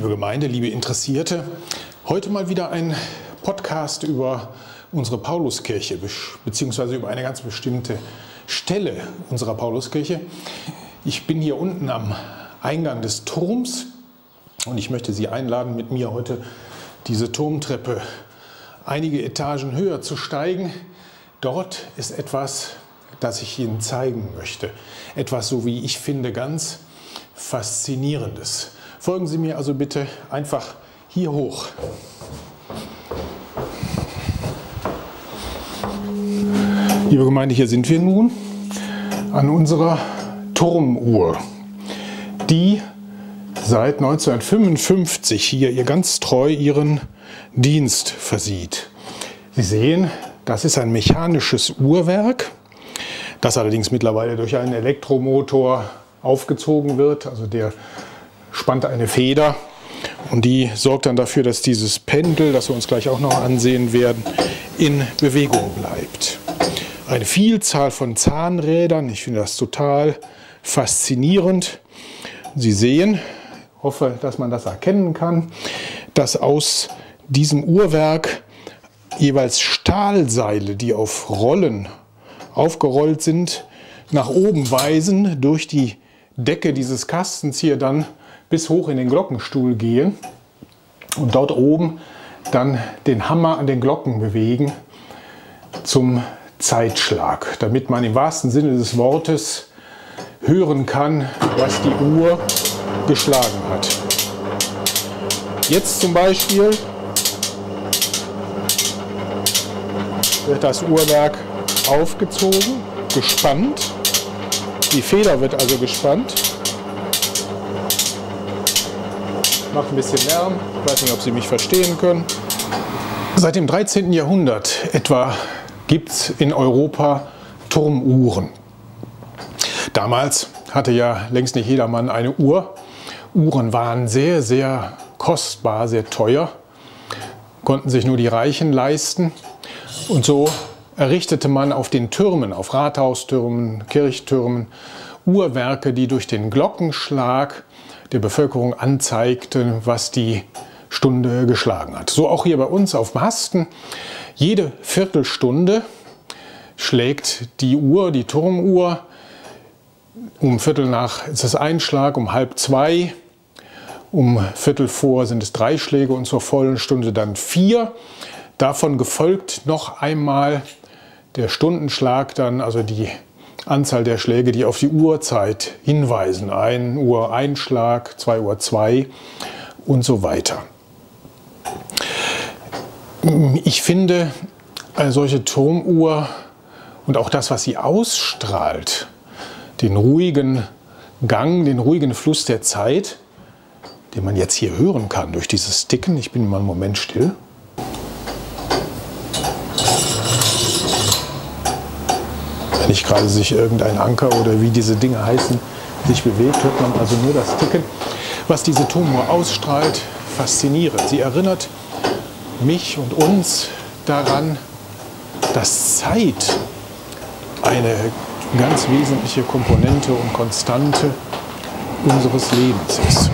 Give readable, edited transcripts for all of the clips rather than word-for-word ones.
Liebe Gemeinde, liebe Interessierte, heute mal wieder ein Podcast über unsere Pauluskirche, beziehungsweise über eine ganz bestimmte Stelle unserer Pauluskirche. Ich bin hier unten am Eingang des Turms und ich möchte Sie einladen, mit mir heute diese Turmtreppe einige Etagen höher zu steigen. Dort ist etwas, das ich Ihnen zeigen möchte. Etwas, so wie ich finde, ganz Faszinierendes. Folgen Sie mir also bitte einfach hier hoch. Liebe Gemeinde, hier sind wir nun an unserer Turmuhr, die seit 1955 hier ganz treu ihren Dienst versieht. Sie sehen, das ist ein mechanisches Uhrwerk, das allerdings mittlerweile durch einen Elektromotor aufgezogen wird. Also der spannt eine Feder und die sorgt dann dafür, dass dieses Pendel, das wir uns gleich auch noch ansehen werden, in Bewegung bleibt. Eine Vielzahl von Zahnrädern, ich finde das total faszinierend. Sie sehen, hoffe, dass man das erkennen kann, dass aus diesem Uhrwerk jeweils Stahlseile, die auf Rollen aufgerollt sind, nach oben weisen, durch die Decke dieses Kastens hier dann bis hoch in den Glockenstuhl gehen und dort oben dann den Hammer an den Glocken bewegen zum Zeitschlag, damit man im wahrsten Sinne des Wortes hören kann, was die Uhr geschlagen hat. Jetzt zum Beispiel wird das Uhrwerk aufgezogen, gespannt. Die Feder wird also gespannt. Macht ein bisschen Lärm. Ich weiß nicht, ob Sie mich verstehen können. Seit dem 13. Jahrhundert etwa gibt es in Europa Turmuhren. Damals hatte ja längst nicht jedermann eine Uhr. Uhren waren sehr, sehr kostbar, sehr teuer. Konnten sich nur die Reichen leisten. Und so errichtete man auf den Türmen, auf Rathaustürmen, Kirchtürmen, Uhrwerke, die durch den Glockenschlag der Bevölkerung anzeigten, was die Stunde geschlagen hat. So auch hier bei uns auf Masten. Jede Viertelstunde schlägt die Uhr, die Turmuhr. Um Viertel nach ist es ein Schlag, um 1:30, um Viertel vor sind es 3 Schläge und zur vollen Stunde dann 4. Davon gefolgt noch einmal der Stundenschlag, dann also die Anzahl der Schläge, die auf die Uhrzeit hinweisen. 1 Uhr 1 Schlag, 2 Uhr 2 und so weiter. Ich finde, eine solche Turmuhr und auch das, was sie ausstrahlt, den ruhigen Gang, den ruhigen Fluss der Zeit, den man jetzt hier hören kann durch dieses Ticken. Ich bin mal einen Moment still. Wenn nicht gerade sich irgendein Anker oder wie diese Dinge heißen, sich bewegt, hört man also nur das Ticken. Was diese Turmuhr ausstrahlt, faszinierend. Sie erinnert mich und uns daran, dass Zeit eine ganz wesentliche Komponente und Konstante unseres Lebens ist.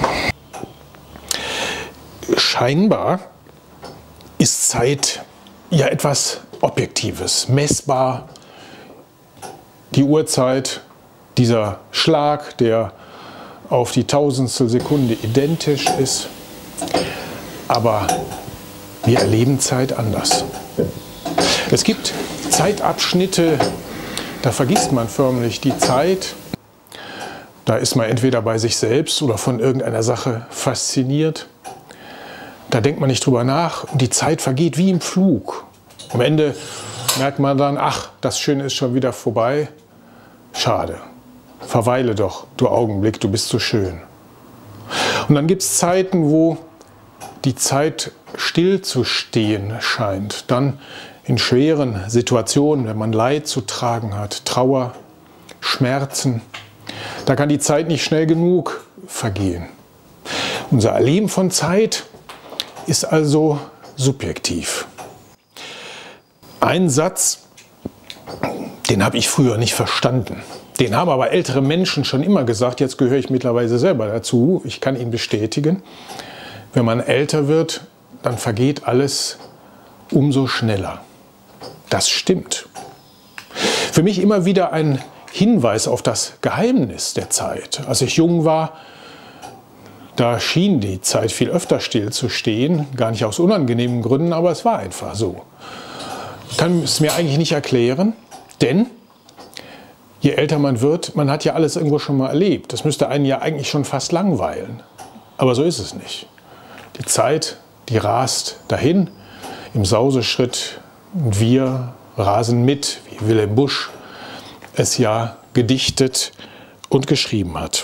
Scheinbar ist Zeit ja etwas Objektives, messbar. Die Uhrzeit, dieser Schlag, der auf die Tausendstel Sekunde identisch ist. Aber wir erleben Zeit anders. Es gibt Zeitabschnitte, da vergisst man förmlich die Zeit. Da ist man entweder bei sich selbst oder von irgendeiner Sache fasziniert. Da denkt man nicht drüber nach und die Zeit vergeht wie im Flug. Am Ende merkt man dann, ach, das Schöne ist schon wieder vorbei. Schade. Verweile doch, du Augenblick, du bist so schön. Und dann gibt es Zeiten, wo die Zeit still zu stehen scheint. Dann in schweren Situationen, wenn man Leid zu tragen hat, Trauer, Schmerzen. Da kann die Zeit nicht schnell genug vergehen. Unser Erleben von Zeit ist also subjektiv. Ein Satz, den habe ich früher nicht verstanden. Den haben aber ältere Menschen schon immer gesagt, jetzt gehöre ich mittlerweile selber dazu, ich kann ihn bestätigen. wenn man älter wird, dann vergeht alles umso schneller. Das stimmt. Für mich immer wieder ein Hinweis auf das Geheimnis der Zeit. Als ich jung war, da schien die Zeit viel öfter still zu stehen, gar nicht aus unangenehmen Gründen, aber es war einfach so. Ich kann es mir eigentlich nicht erklären, denn je älter man wird, man hat ja alles irgendwo schon mal erlebt. Das müsste einen ja eigentlich schon fast langweilen. Aber so ist es nicht. Die Zeit, die rast dahin im Sauseschritt und wir rasen mit, wie Wilhelm Busch es ja gedichtet und geschrieben hat.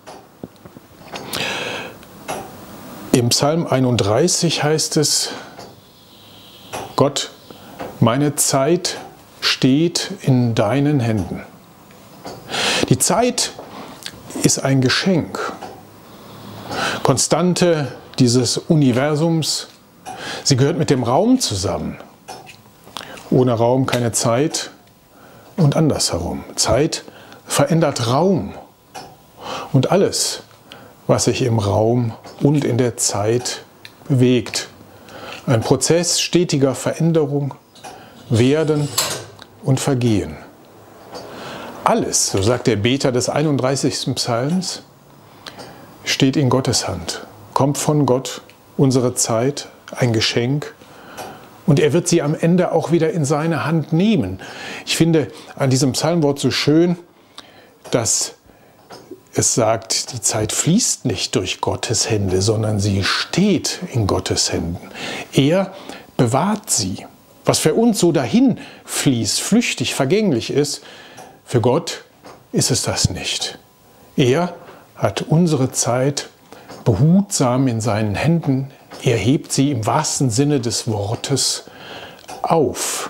Im Psalm 31 heißt es: Gott, meine Zeit steht in deinen Händen. Die Zeit ist ein Geschenk. Konstante dieses Universums, sie gehört mit dem Raum zusammen. Ohne Raum keine Zeit und andersherum. Zeit verändert Raum. Und alles, was sich im Raum und in der Zeit bewegt. Ein Prozess stetiger Veränderung, Werden und Vergehen. Alles, so sagt der Beter des 31. Psalms, steht in Gottes Hand, kommt von Gott, unsere Zeit, ein Geschenk, und er wird sie am Ende auch wieder in seine Hand nehmen. Ich finde an diesem Psalmwort so schön, dass es sagt, die Zeit fließt nicht durch Gottes Hände, sondern sie steht in Gottes Händen. Er bewahrt sie. Was für uns so dahin fließt, flüchtig, vergänglich ist, für Gott ist es das nicht. Er hat unsere Zeit behutsam in seinen Händen. Er hebt sie im wahrsten Sinne des Wortes auf.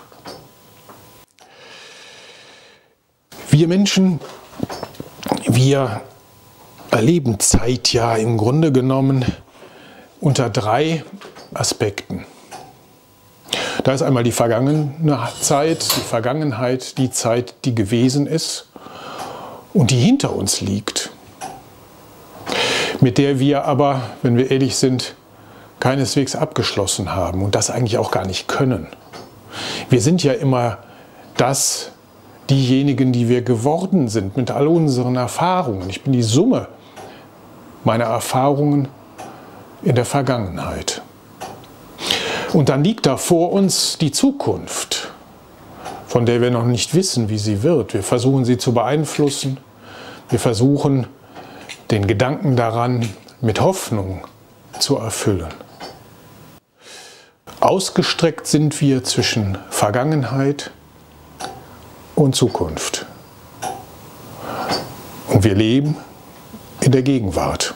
Wir Menschen, wir erleben Zeit ja im Grunde genommen unter 3 Aspekten. Da ist einmal die vergangene Zeit, die Vergangenheit, die Zeit, die gewesen ist und die hinter uns liegt, mit der wir aber, wenn wir ehrlich sind, keineswegs abgeschlossen haben und das eigentlich auch gar nicht können. Wir sind ja immer diejenigen, die wir geworden sind mit all unseren Erfahrungen. Ich bin die Summe meiner Erfahrungen in der Vergangenheit. Und dann liegt da vor uns die Zukunft, von der wir noch nicht wissen, wie sie wird. Wir versuchen sie zu beeinflussen. Wir versuchen, den Gedanken daran mit Hoffnung zu erfüllen. Ausgestreckt sind wir zwischen Vergangenheit und Zukunft. Und wir leben in der Gegenwart.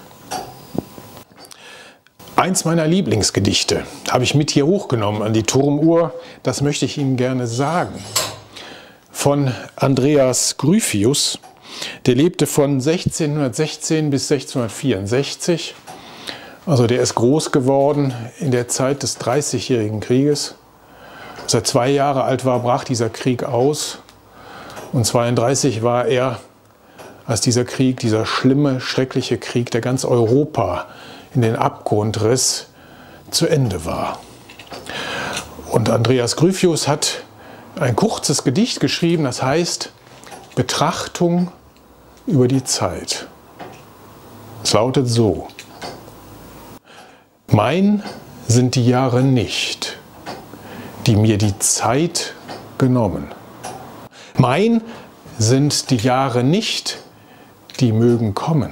Eins meiner Lieblingsgedichte habe ich mit hier hochgenommen an die Turmuhr. Das möchte ich Ihnen gerne sagen. Von Andreas Gryphius. Der lebte von 1616 bis 1664. Also der ist groß geworden in der Zeit des Dreißigjährigen Krieges. Als er 2 Jahre alt war, brach dieser Krieg aus. Und 32 war er, als dieser Krieg, dieser schlimme, schreckliche Krieg, der ganz Europa in den Abgrund riss, zu Ende war. Und Andreas Gryphius hat ein kurzes Gedicht geschrieben, das heißt Betrachtung über die Zeit. Es lautet so: Mein sind die Jahre nicht, die mir die Zeit genommen. Mein sind die Jahre nicht, die mögen kommen.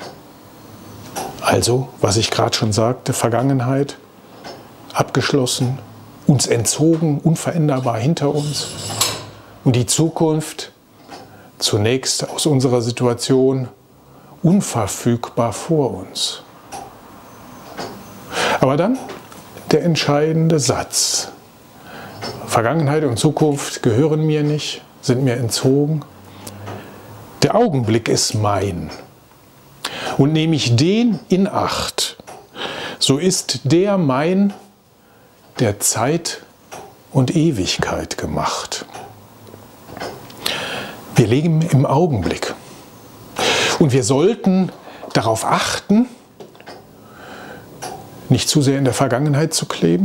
Also, was ich gerade schon sagte, Vergangenheit, abgeschlossen, uns entzogen, unveränderbar hinter uns. Und die Zukunft, zunächst aus unserer Situation, unverfügbar vor uns. Aber dann der entscheidende Satz. Vergangenheit und Zukunft gehören mir nicht, sind mir entzogen. Der Augenblick ist mein. Und nehme ich den in Acht, so ist der mein, der Zeit und Ewigkeit gemacht. Wir leben im Augenblick. Und wir sollten darauf achten, nicht zu sehr in der Vergangenheit zu kleben,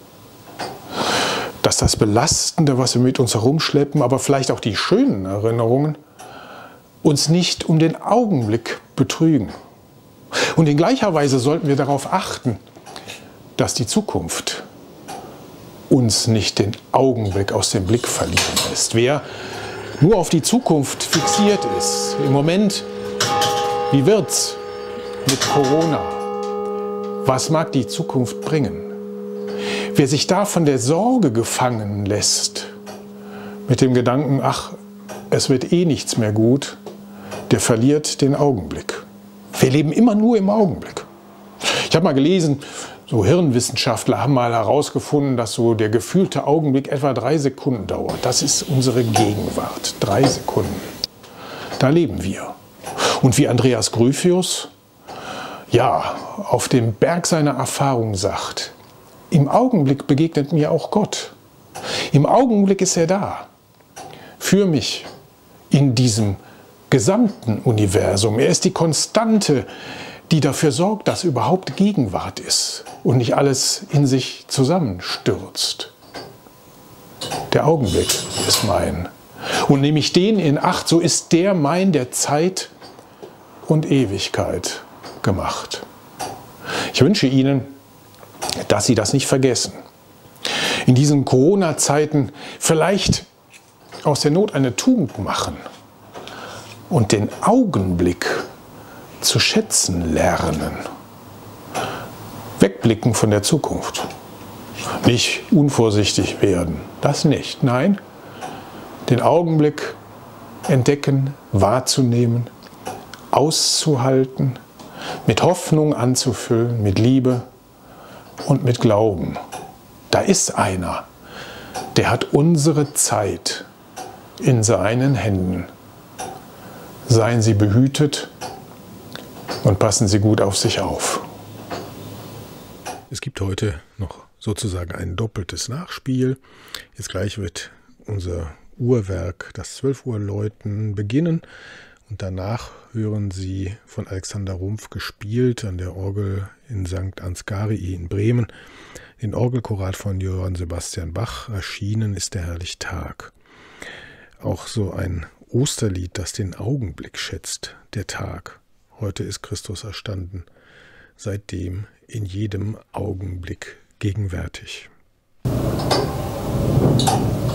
dass das Belastende, was wir mit uns herumschleppen, aber vielleicht auch die schönen Erinnerungen, uns nicht um den Augenblick betrügen. Und in gleicher Weise sollten wir darauf achten, dass die Zukunft uns nicht den Augenblick aus dem Blick verlieren lässt. Wer nur auf die Zukunft fixiert ist, im Moment, wie wird's mit Corona? Was mag die Zukunft bringen? Wer sich da von der Sorge gefangen lässt, mit dem Gedanken, ach, es wird eh nichts mehr gut, der verliert den Augenblick. Wir leben immer nur im Augenblick. Ich habe mal gelesen, so Hirnwissenschaftler haben mal herausgefunden, dass so der gefühlte Augenblick etwa 3 Sekunden dauert. Das ist unsere Gegenwart. 3 Sekunden. Da leben wir. Und wie Andreas Gryphius, ja, auf dem Berg seiner Erfahrung sagt, im Augenblick begegnet mir auch Gott. Im Augenblick ist er da. Für mich in diesem gesamten Universum. Er ist die Konstante, die dafür sorgt, dass überhaupt Gegenwart ist und nicht alles in sich zusammenstürzt. Der Augenblick ist mein. Und nehme ich den in Acht, so ist der mein der Zeit und Ewigkeit gemacht. Ich wünsche Ihnen, dass Sie das nicht vergessen. In diesen Corona-Zeiten vielleicht aus der Not eine Tugend machen und den Augenblick zu schätzen lernen. Wegblicken von der Zukunft. Nicht unvorsichtig werden, das nicht. Nein, den Augenblick entdecken, wahrzunehmen, auszuhalten, mit Hoffnung anzufüllen, mit Liebe und mit Glauben. Da ist einer, der hat unsere Zeit in seinen Händen. Seien Sie behütet und passen Sie gut auf sich auf. Es gibt heute noch sozusagen ein doppeltes Nachspiel. Jetzt gleich wird unser Uhrwerk, das 12 Uhr Läuten, beginnen. Und danach hören Sie von Alexander Rumpf gespielt an der Orgel in St. Ansgarii in Bremen. Den Orgelchoral von Johann Sebastian Bach. Erschienen ist der Herrlich Tag. Auch so ein Osterlied, das den Augenblick schätzt, der Tag. Heute ist Christus erstanden, seitdem in jedem Augenblick gegenwärtig.